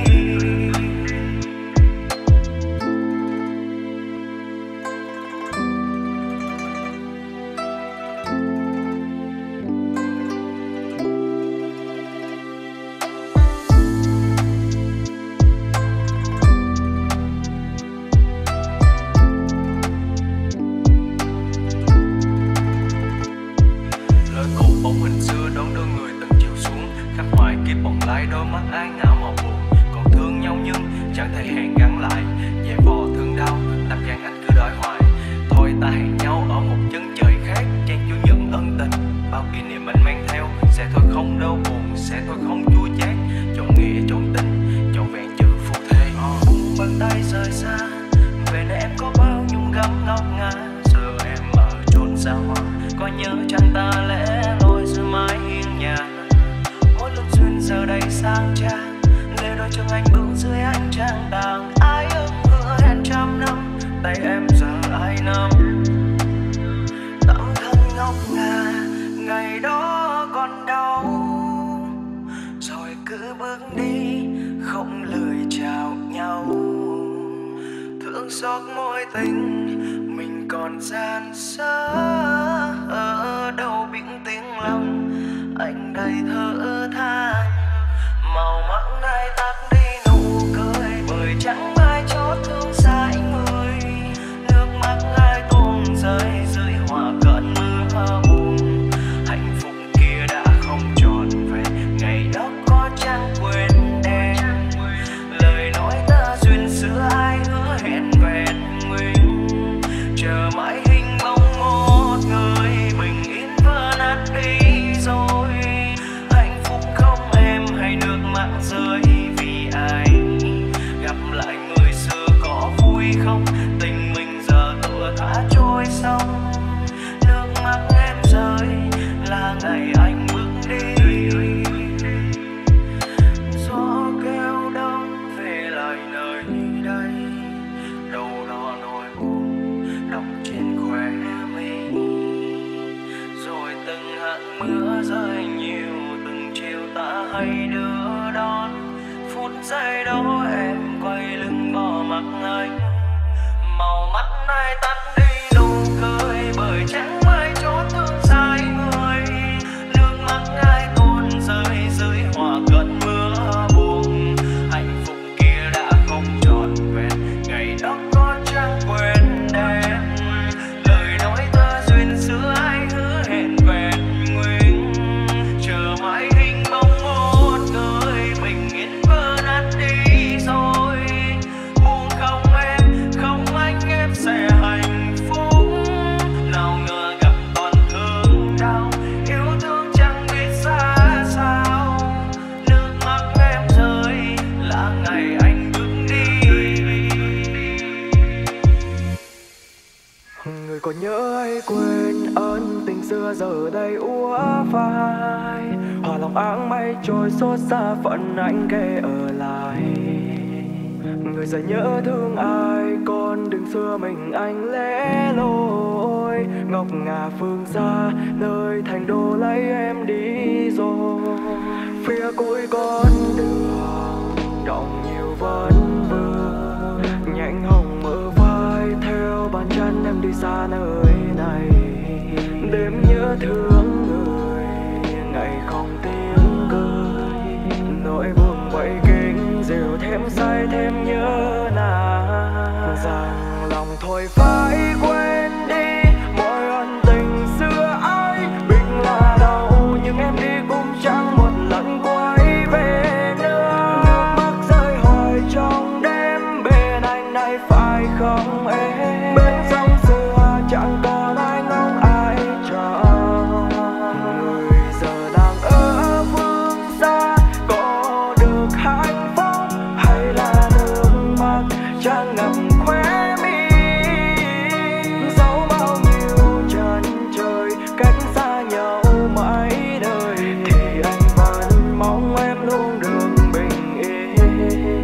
Lời cổ bóng hình xưa đón đưa người từng chiều xuống, khắc hoài kiếp bóng lái đôi mắt ái ngã màu buồn. Còn thương nhau nhưng chẳng thể hẹn gắn lại, về vò thương đau tâm can anh cứ đòi hoài. Thôi ta hẹn nhau ở một chân trời khác, trang chú những ân tình bao kỷ niệm anh mang theo. Sẽ thôi không đau buồn, sẽ thôi không chua chát, chọn nghĩa chọn tình, chọn vẹn chữ phù thê. Buông bàn tay rời xa, về nơi em có bao nhung gấm ngọc ngà. Giờ em ở chốn xa hoa, có nhớ chăng ta lẽ loi giữa mái hiên nhà. Mỗi lúc duyên giờ đây sang trang, lê đôi chân anh bước dưới ánh trăng tàng. Ai ước hứa hẹn trăm năm, tay em giờ ai nắm tấm thân ngọc ngà mối tình mình còn gian xa, ở đâu biển tiếng lòng anh đầy thở than. Màu mắt ai tắt đi nụ cười, bởi chẳng ai chót thương sai người. Nước mắt ai tuôn rơi dưới hòa cơn mưa buồn. Hạnh phúc kia đã không trọn vẹn, ngày đó có chẳng quên em. Lời nói ta duyên xưa ai hứa hẹn vẹn nguyên, chờ mãi hình bóng một người bình yên vỡ nát đi rồi. Hạnh phúc không em hay nước mắt rơi vì ai, gặp lại người xưa có vui không? Tình mình giờ tựa thả trôi sông. Nước mắt em rơi là ngày anh bước đi. Gió kêu đông về lại nơi đây, đâu đó nỗi buồn đọng trên khóe mi. Rồi từng hạt mưa rơi nhiều, từng chiều ta hay đưa đón. Phút giây đó em quay lưng bỏ mặc anh. Màu mắt ai tắt đi nụ cười, bởi chẳng ai chót thương sai người. Nước mắt ai tuôn rơi dưới hòa cơn mưa buồn. Hạnh phúc kia đã không trọn vẹn, ngày đó có chẳng quên em. Lời nói ta duyên xưa ai hứa hẹn vẹn nguyên, chờ mãi hình bóng một người bình yên vỡ nát đi rồi. Buồn không em, không anh em sẽ hạnh phúc. Nào ngờ gặp toàn thương đau, yêu thương chẳng biết ra sao. Nước mắt em rơi là ngày anh bước đi. Người còn nhớ hay quên ơn tình xưa giờ đây úa phai. Hòa lòng áng mây trôi xót xa phận anh kề ở lại. Người giờ nhớ thương ai, con đường xưa mình anh lẻ loi. Ngọc ngà phương xa, nơi thành đô lấy em đi rồi. Phía cuối con đường, đọng nhiều vấn vương. Nhánh hồng mơ vai, theo bàn chân em đi xa nơi này. Đêm nhớ thương người, ngày không tiếng cười. Nỗi buồn quậy kính, dịu thêm say thêm nhớ nàng. Rằng lòng thôi phải quên đi mọi ân tình xưa ấy. Bình là đâu nhưng em đi cũng chẳng một lần quay về nữa. Nước mắt rơi hoài trong đêm, bên anh này phải không em? Bên sông xưa chẳng còn ai ngóng ai chờ. Người giờ đang ở phương xa, có được hạnh phúc hay là nước mắt chẳng ngậm khóe mi. Dẫu bao nhiêu chân trời cách xa nhau mãi đời, thì anh vẫn mong em luôn được bình yên.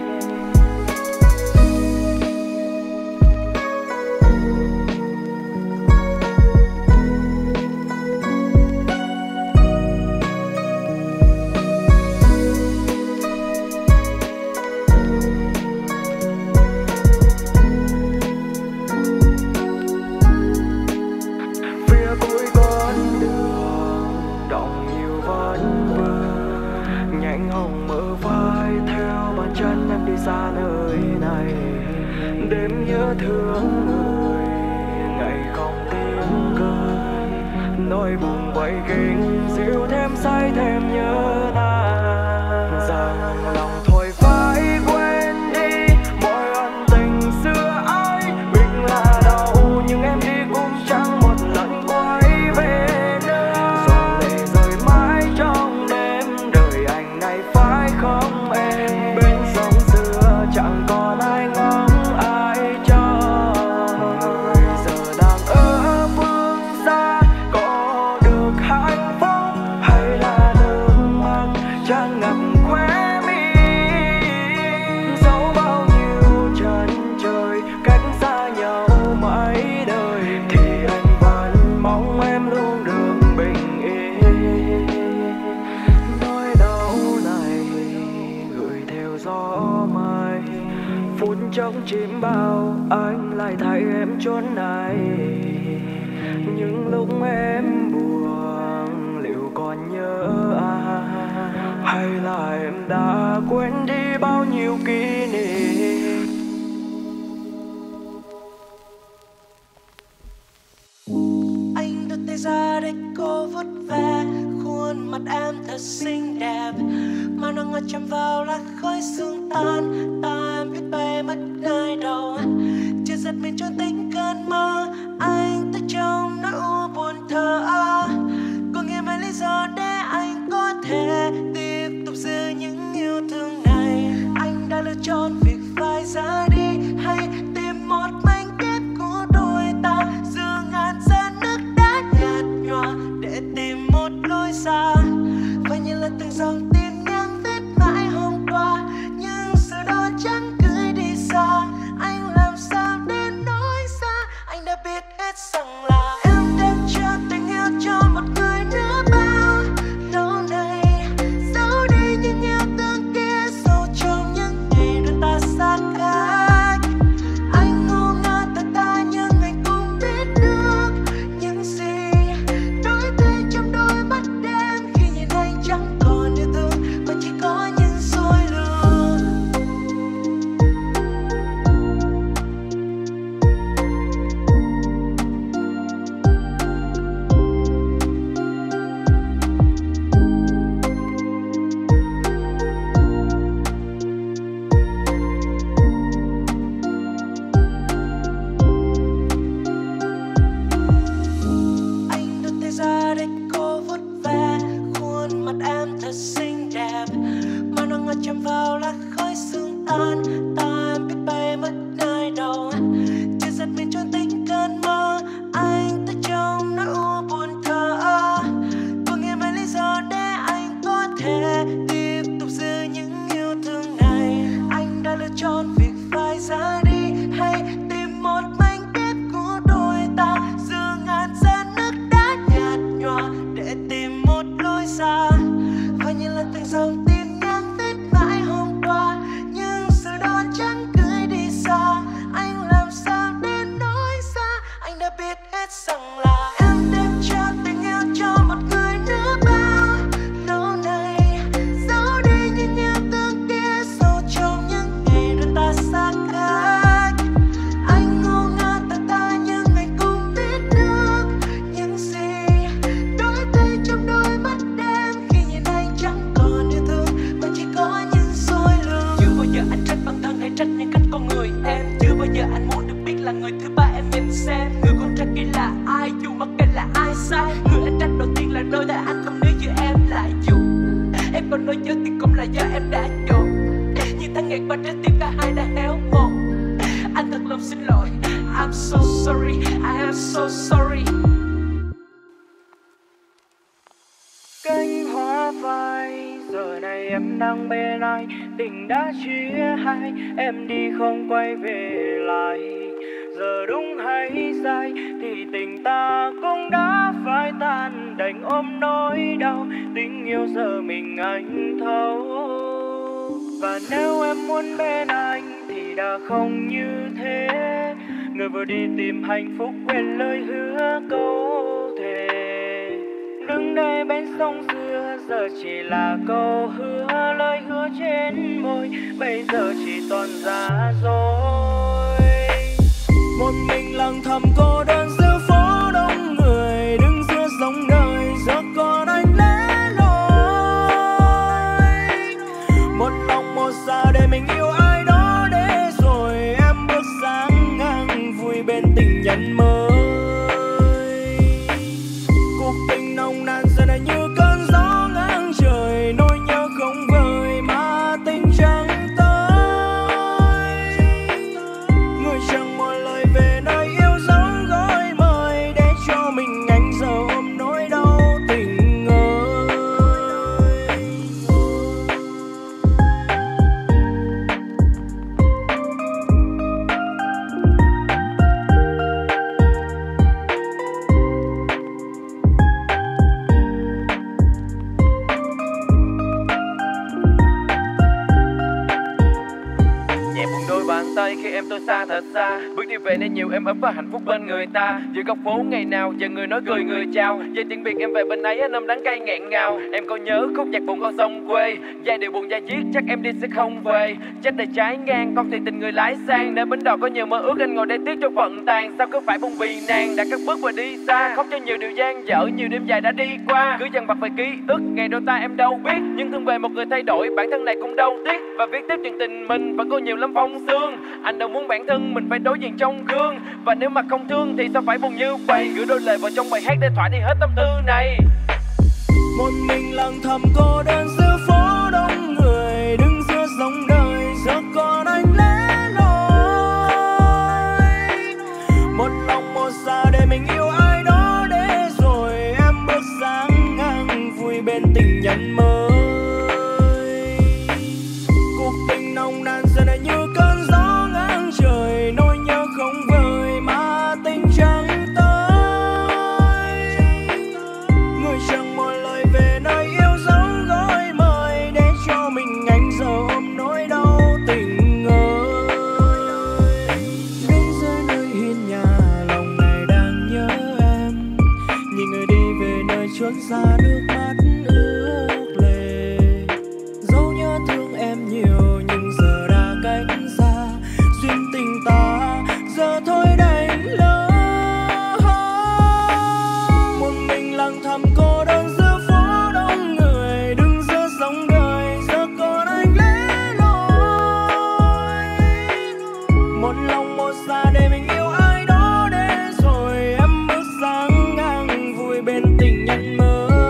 Phía cuối con đường, đọng nhiều vấn vương. Nhánh hồng mơ vai, theo bàn chân em đi xa nơi này. Đêm nhớ thương người, ngày không tiếng cười. Nỗi buồn quậy kính, dịu thêm say thêm nhớ nàng. Rằng lòng thôi phải quên đi mọi ân tình xưa ấy. Bình là đâu nhưng em đi cũng chẳng một lần quay về nữa. Giọt lệ rơi mãi trong đêm, đời anh này phải không em? Bên sông xưa chẳng còn ai ngóng ai cho. Người giờ đang ở phương xa, có được hạnh phúc hay là nước mắt chim bao anh lại thấy em chốn này. Những lúc em buồn liệu còn nhớ ai, hay là em đã quên đi bao nhiêu kỷ niệm. Anh đưa tay ra để cô vuốt ve khuôn mặt em thật xinh đẹp, mà nắng ngọt chạm vào là khói sương tan. Ta em biết bay mất nơi đâu, chưa giật mình trốn tính cơn mơ. Anh tới trong nỗi u buồn thơ ơ, có nghe mấy lý do để anh có thể tiếp tục giữ những yêu thương này. Anh đã lựa chọn việc phải ra đi, hay tìm một mảnh ghép của đôi ta, giữa ngàn giọt nước đã nhạt nhòa để tìm một lối xa. Và như là từng dòng tin nhắn viết mãi hôm qua, nhưng giờ đó chẳng gửi đi xa. Anh làm sao để nói ra, anh đã biết hết rằng là em đang cho tình yêu cho một người nữa bao lâu nay. Giấu đi những yêu thương kia sâu trong những ngày đôi ta xa cách. Anh ngu ngơ thật ta nhưng anh cũng biết được những gì đối thay trong đôi mắt em, khi nhìn anh chẳng còn yêu thương mà chỉ có những dối lừa. Anh đưa tay ra để cô vuốt ve khuôn mặt em thật xinh đẹp, mà nắng ngọt chạm vào là khói sương tan. Ta em biết bay mất nơi đâu, chưa giật mình trốn tính cơn mơ. Anh tới trong nỗi u buồn thơ ơ, có nghe mấy lý do để anh có thể tiếp tục giữ những yêu thương này. Anh đã lựa chọn việc phải ra đi, hay tìm một mảnh ghép của đôi ta, giữa ngàn giọt nước đã nhạt nhòa để tìm một lối xa. Và như là từng dòng tin nhắn viết mãi hôm qua, nhưng giờ đó chẳng gửi đi xa. Anh làm sao để nói ra, anh đã biết hết rằng là em đem cho tình yêu cho một người nữa bao lâu nay. Giấu đi những yêu thương kia sâu trong những ngày đôi ta xa cách. Anh ngu ngơ thật ta nhưng anh cũng biết được những gì đối thay trong đôi mắt em, khi nhìn anh chẳng còn yêu thương mà chỉ có những dối lừa. Chưa bao giờ anh trách bản thân hay trách những cách con người em. Chưa bao giờ anh muốn được biết là người thứ ba em nhìn xem. Người con trai kia là ai, dù mặc kệ là ai sai. Người anh trách đầu tiên là đôi tay anh không nếu như em lại dù em còn nói nhớ thì cũng là do em đã chọn. Như tháng ngày qua trái tim cả hai đã héo mòn. Anh thật lòng xin lỗi, I'm so sorry, I am so sorry. Cánh hoa phai giờ này em đang bên ai, tình đã chia hai, em đi không quay về lại. Giờ đúng hay sai thì tình ta cũng đã phai tan, đành ôm nỗi đau tình yêu giờ mình anh thấu. Và nếu em muốn bên anh thì đã không như thế, người vừa đi tìm hạnh phúc quên lời hứa câu thề. Đứng đây bên sông xưa giờ chỉ là câu hứa, lời hứa trên môi bây giờ chỉ toàn giả dối. Một mình lặng thầm cô đơn giữa phố đông người, đứng giữa dòng đời giờ còn anh lẻ loi. Một lòng một dạ để mình yêu ai đó, để rồi em bước sang ngang vui bên tình nhân mới. Cuộc tình nồng nàn giờ này như cơn gió ngang trời, nỗi nhớ không vời mà tình chẳng tới. Người chẳng một lời về nơi yêu dấu gói mời, để cho mình anh giờ ôm nỗi đau tình ơi. thật xa. Bước đi về nơi nhiều êm ấm và hạnh phúc bên người ta. Giữa góc phố ngày nào giờ người nói cười người chào. Về tiếng biệt em về bên ấy năm đắng cay nghẹn ngào. Em có nhớ khúc nhạc buồn con sông quê. Giai điệu buồn dai diết chắc em đi sẽ không về. Chết đời trái ngang con thì tình người lái sang. Nơi bến đò có nhiều mơ ước anh ngồi đây tiếc cho phận tàn. Sao cứ phải buông vì nàng đã cất bước và đi xa. Khóc cho nhiều điều gian dở nhiều đêm dài đã đi qua. Cứ dằn vặt về ký ức ngày đôi ta em đâu biết. Nhưng thương về một người thay đổi bản thân này cũng đâu tiếc. Và viết tiếp chuyện tình mình vẫn có nhiều lắm phong sương. Anh đâu muốn bản thân mình phải đối diện trong gương. Và nếu mà không thương thì sao phải buồn như vậy. Gửi đôi lời vào trong bài hát để thỏa đi hết tâm tư này. Một mình lặng thầm cô đơn giữa phố đông người. Đứng giữa dòng đời giờ còn anh lẻ loi. Một lòng một dạ để mình yêu ai đó để rồi em bước sang ngang vui bên tình nhân mới. Cuộc tình nồng nàn giờ này như cơn gió ngang trời. Nỗi nhớ không vơi mà tình chẳng tới. Người chẳng một lời về nơi yêu dấu gói mời để cho mình anh giờ ôm nỗi đau tình ơi. Đến dưới nơi hiên nhà lòng này đang nhớ em. Nhìn người đi về nơi chốn xa nước mắt ướt lệ. Dẫu nhớ thương em nhiều nhưng giờ đã cách xa. Duyên tình ta giờ thôi đành lỡ. Một mình lặng thầm cô đơn giữa phố đông người. Đứng giữa dòng đời giờ còn anh lẻ loi. Một lòng một dạ để mình yêu ai đó để rồi em bước sang ngang vui bên tình nhân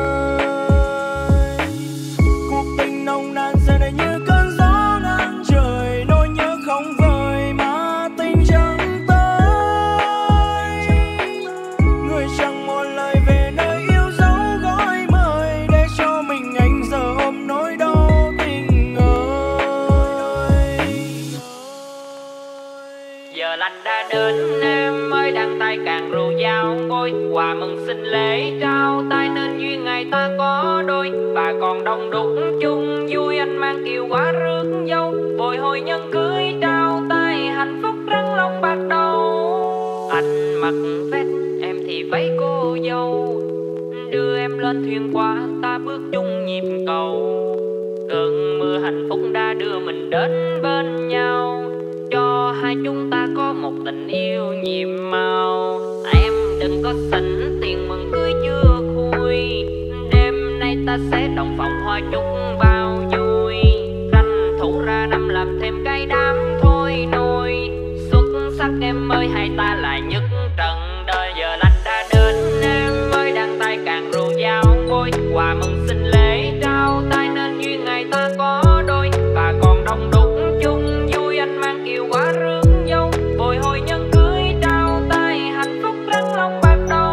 mới. Cuộc tình nồng nàn giờ này như cơn gió ngang trời. Nỗi nhớ không vơi mà tình chẳng tới. Người chẳng một lời về nơi yêu dấu gói mời để cho mình anh giờ ôm nỗi đau tình ơi. Giờ lành đã đến em ơi đang tay càng rượu dao ngôi. Quà mừng sinh lễ trao tay nên duyên ngày ta có đôi. Bà còn đông đúc chung vui anh mang kiều quả rước dâu. Bồi hồi nhân cưới trao tay hạnh phúc răng long bạc đầu. Anh mặc vest em thì váy cô dâu. Đưa em lên thuyền qua ta bước chung nhịp cầu. Cơn mưa hạnh phúc đã đưa mình đến bên nhau. Cho hai chúng ta có một tình yêu nhiệm màu. Em đừng có xỉn tiền mừng cưới chưa khui. Đêm nay ta sẽ đồng phòng hoa chúc bao vui. Tranh thủ ra năm làm thêm cái đám thôi nôi. Xuất sắc em ơi hai ta là nhất trần đời. Giờ lành đã đến em ơi đang tay càng rượu dao ngôi. Quà mừng sinh lễ trao tay nên duyên ngày ta có đôi. Bà còn đông đúc chung vui anh mang kiều quả rước dâu. Bồi hồi nhân cưới trao tay hạnh phúc răng long bạc đầu.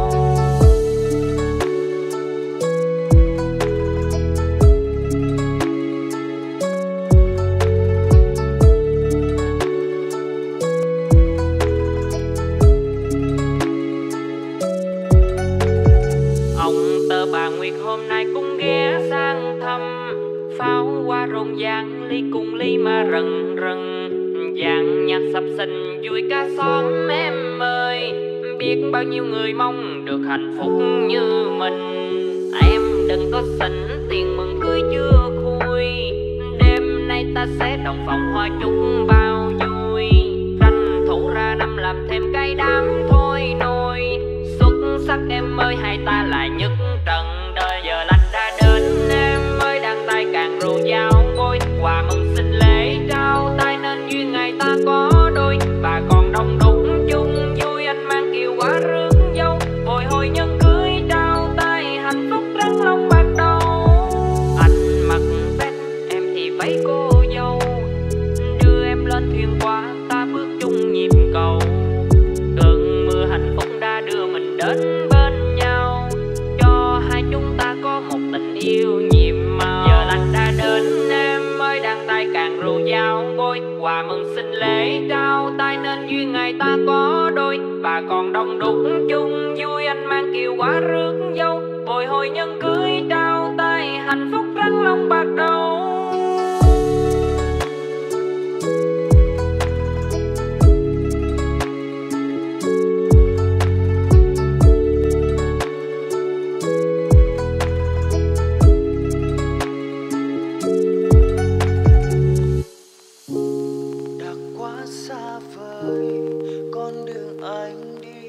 Ông tơ bà Nguyệt hôm nay cũng ghé sang thăm. Pháo hoa rộn ràng ly cùng ly mà rần rần. Dàn nhạc sập sình vui cả xóm em ơi. Biết bao nhiêu người mong được hạnh phúc như mình. Em đừng có xỉn tiền mừng cưới chưa khui. Đêm nay ta sẽ đồng phòng hoa chúc bao vui. Tranh thủ ra năm làm thêm cái đám thôi nôi. Xuất sắc em ơi hai ta là nhất trần đời. Giờ lành đã đến em ơi đang tay càng rượu dao ngôi. Quà mừng sinh lễ trao tay nên duyên ngày ta có đôi. Bà còn đông đúc chung vui anh mang kiều quả rước dâu. Bồi hồi nhân cưới trao tay hạnh phúc răng long bạc đầu. Anh mặc vest em thì váy cô dâu. Đưa em lên thuyền qua ta bước chung nhịp cầu. Cơn mưa hạnh phúc đã đưa mình đến bên nhau. Cho hai chúng ta có một tình yêu nhiệm màu. Giờ lành đã đến em ơi đang tay càng rượu dao ngôi. Quà mừng sinh lễ trao tay nên duyên ngày ta có đôi. Bà còn đông đúc chung vui anh mang kiều quả rước dâu. Bồi hồi nhân cưới trao tay hạnh phúc răng long bạc đầu.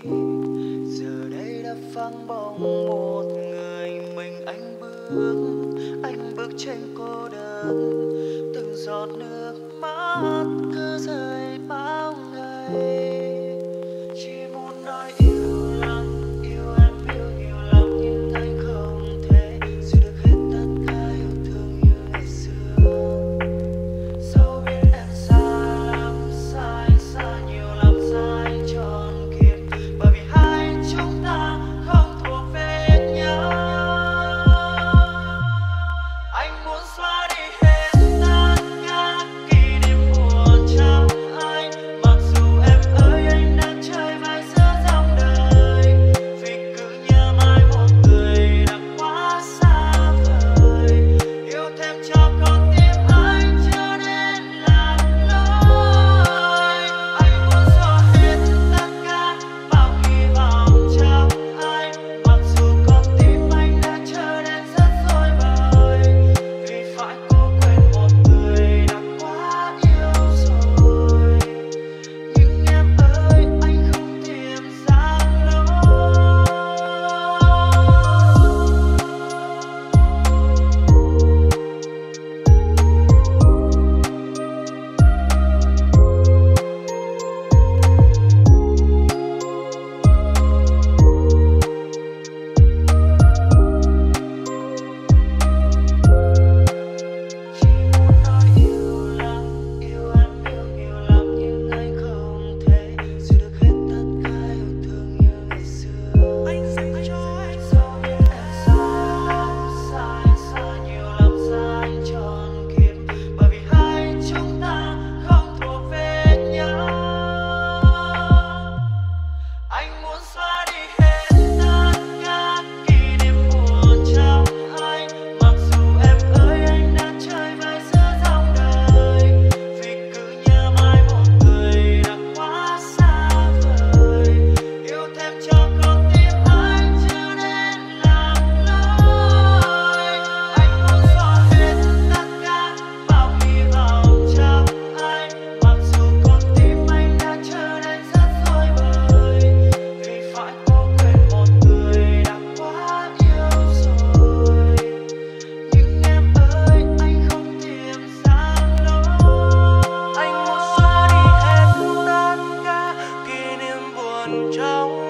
giờ đây đã vắng bóng một người mình anh bước anh bước trên cô đơn, từng giọt nước mắt cứ rơi bao ngày. Chỉ muốn nói yêu lắm, yêu em yêu nhiều lắm, nhưng anh không thể giữ được hết tất cả yêu thương như ngày xưa. Dẫu biết em xa lắm, xa anh xa nhiều lắm, xa anh trọn kiếp, bởi vì hai chúng ta không thuộc về nhau. Anh muốn xóa đi hết tất cả kỷ niệm buồn trong anh, mặc dù em ơi anh đã chơi vai giữa dòng đời, vì cứ nhớ mãi một người đã quá xa vời. Yêu thêm cho con tim anh chưa nên làm lỗi. Anh muốn xóa hết tất cả bao hy vọng trong anh, mặc dù con tim anh đã trở nên rất rối bời, vì phải cố quên một người đã quá yêu rồi. Nhưng em ơi anh không tìm ra lối. Chỉ muốn nói yêu lắm, yêu em yêu nhiều lắm, nhưng anh không thể giữ được hết tất cả yêu thương như ngày xưa. Anh dành cho anh dẫu biết em xa lắm, xa anh xa nhiều lắm, xa anh trọn kiếp, bởi vì hai chúng ta không thuộc về nhau. Anh muốn xóa đi hết tất cả kỷ niệm buồn trong anh, mặc dù em ơi anh đã chơi vai giữa dòng đời, vì cứ nhớ mãi một người đã quá xa vời. Yêu thêm cho con tim anh chưa nên làm lỗi. Anh muốn xóa hết tất cả bao hy vọng trong anh, mặc dù con tim anh đã trở nên rất rối bời, vì phải cố quên một người đã quá yêu rồi. Nhưng em ơi anh không tìm ra lối. Anh muốn xóa đi hết tất cả kỷ niệm buồn trong